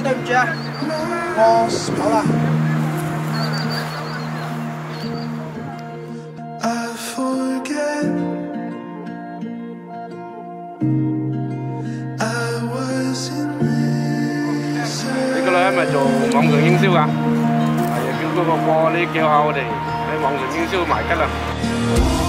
對唔住啊，我走啦。 呢個女係咪做網上營銷㗎？係啊，叫嗰個貨，你叫下我哋喺網上營銷賣吉啊！